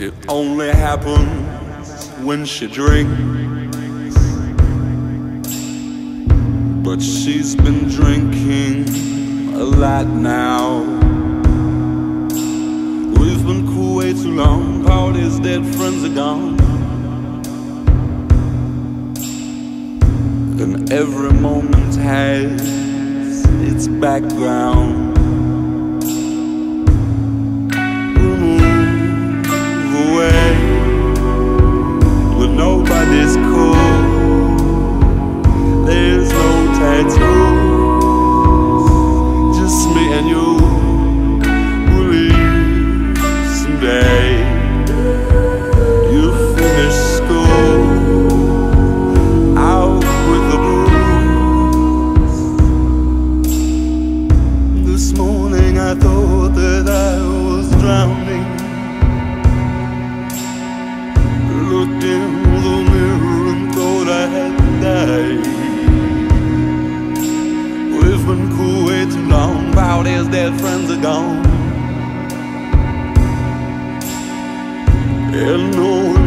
It only happens when she drinks, but she's been drinking a lot now. We've been cool way too long, party's dead, friends are gone, and every moment has its background. Nobody's cool, there's no tattoos, just me and you. We'll leave someday. You finish school, out with the blues. This morning I thought that I was drowning. Looked in the mirror and thought I had died. We've been cool way too long, party's dead, friends are gone, and no